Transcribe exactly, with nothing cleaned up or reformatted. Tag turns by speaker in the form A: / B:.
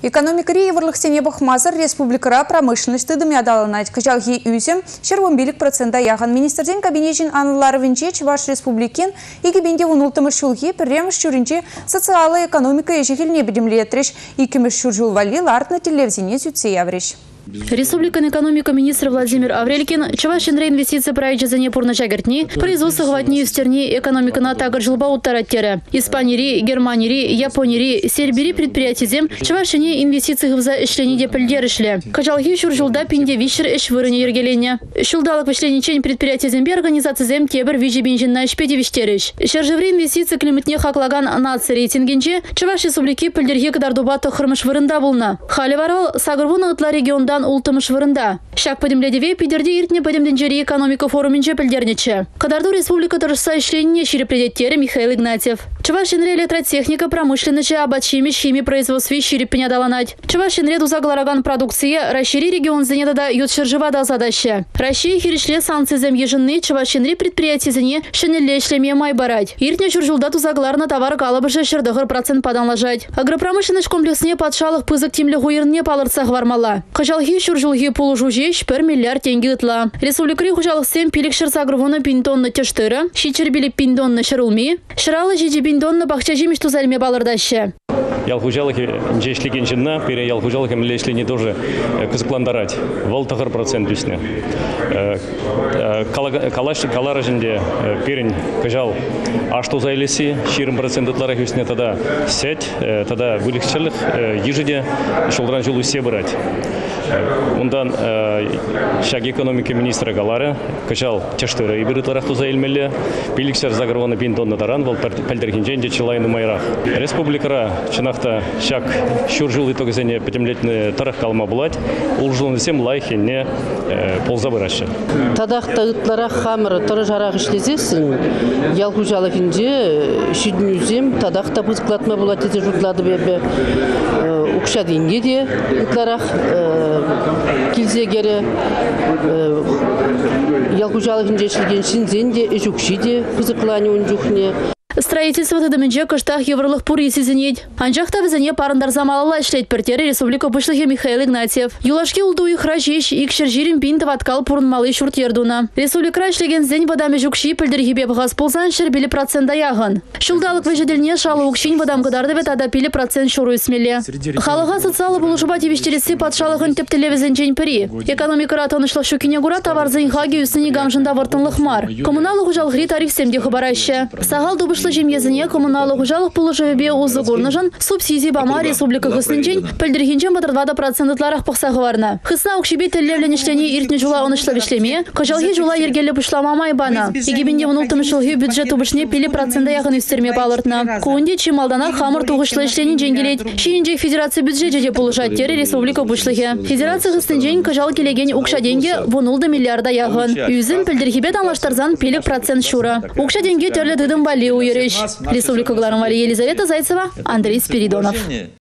A: Экономикари еврлых сенебах мазар республикара промышленность тыдым ядаланать. Качалги юзем, шервомбилик процента яхан. Министрден кабинечин аналар винчеч ваш республикин и гибенде унултамы шулги перремш чуринчи социальная экономика ежегиль не бедем летриш и кемеш чуржул вали лартна телевизине зюце явриш.
B: Республикан экономика министр Владимир Аврелькин, Чувашин реинвестиция проекта за непурна чагартни, производство хватни в стерни экономика на тагар жылба уттараттера. Испании, Германии, Японии, Сербии предприятий зем, Чувашине инвестиции в за ишлене пельдерышле. Качалги шуржулда пинде вишер эш вырыне ергеленя. Шулдалок вишленичень предприятий земби организации зем кебер вижи бенжин на шпеди виштерыш. Шержеври инвестиции климатне хаклаган нации рейтингенче, Чуваш республики пельдерги кадардубата хырмыш вырында булна. Халиварал сагрвуна утла регионда ултымыш вырында. Шак подемледеве пидерди иртне подемденжери экономика форуминче пельдерниче. Кадарду республика торжества ишленне ширепредеттері Михаил Игнатьев. Чувашинре электротехника промышленности обачими химии производстве ширепеня даланать. Чувашинре дузаглараган продукции расшири регион занедада ютшержива дал задача. Россия хиришле санкции зем еженны Чувашинре предприятия зане шинелле шлеме май барать. Иртне чуржулда тузаглар на товар калабыше шердыгыр процент падан лажать. Агропромышленность комплексне подшалых пызык тимле хуирне палырцах вармала. Качалги шуржулги полужужеш пер миллиард тенге ытла. Республикари хужалых сем пилик шерсагрывуна пинтонна тештыры, щичербили пиндонна шырулми, шыралы жиджи пиндонна бахча жимиш тузальме балырдаще.
C: Ялхужалыхи инжешлиген жинна, пере ялхужалыхи млешлини тоже кызыкландарать. Вол тахыр процент бисне. Калашти калара жинде перень кажал, а что за элеси, ширым процент ытларах бисне тогда сеть, тогда вылегчелых ежеде шулдран жулу все брать. Ундан шаг экономики министра Галары качал тештыры и берытларах туза эльмеле, пиликсер загрываны пинтонна таран, вол пальдергинженде челайны майрах. Республикара чинахта шаг шуржул итог зене пятимлетний тарах калма булать, улжулны всем лайхи не ползабыраще.
D: Тадахта ытларах хамыр тары жарах ишлезесін, ялхужалыхинже шиднюзем тадахта бызыклатма булать ете жутлады бебе укша денге де ытларах килзегері ялхужалыхинже ишлеген шинзенде эжукшиде бызыклани унжухне.
B: Строительство тадаминже кыштах еврлых пур есизенеть. Анжахта визане парандар замалала ишлет пертері республика пышлыхе Михаил Игнатьев. Юлашки улду их рajеш, икшер жирим пинтов откал пурнмалы шурт ердуна. Республика ишлеген зень водами жукши пельдергибе бахас ползан шербили процент яган. Шулдалык вежеделне шалы укшин водам кадардыве тада пили процент шуру смеле. Халыга социалы булушуба тивиштереси подшалыгын тептеле визенчень пери. Экономика ратонышлы шукине гура товар зеньхаги үсіні гамжында вартынлых мар. Коммуналы хужалгри тариф семде хабараща. Сагал дубышлы жемьезіне коммуналы хужалық пулышывебе узы горныжан субсидии бама республика хыснынчен пельдергенчен батырдвада процентларах пықсағы варна. Хысна укшибе теллевленешлени иртне жула онышлы вишлеме, кожалги жула ергелі пушлама майбана. Егебенде унултым шылги бюджет убышне пили процента яғын үстерме балыртна. Куынде чималдана хамыр туғышлы ишлени женгелет. Шиинже федерация бюджете де пулышаттері республика бушлыхе. Федерация хыснынчен кожал келеген укша денге вунулды миллиарда яғын. Үзім пельдергебе данлаштарзан пилик процент шура. Укша денге терлі дыдым бали уйыр. Республика Глармария Елизавета Зайцева, Андрей Спиридонов.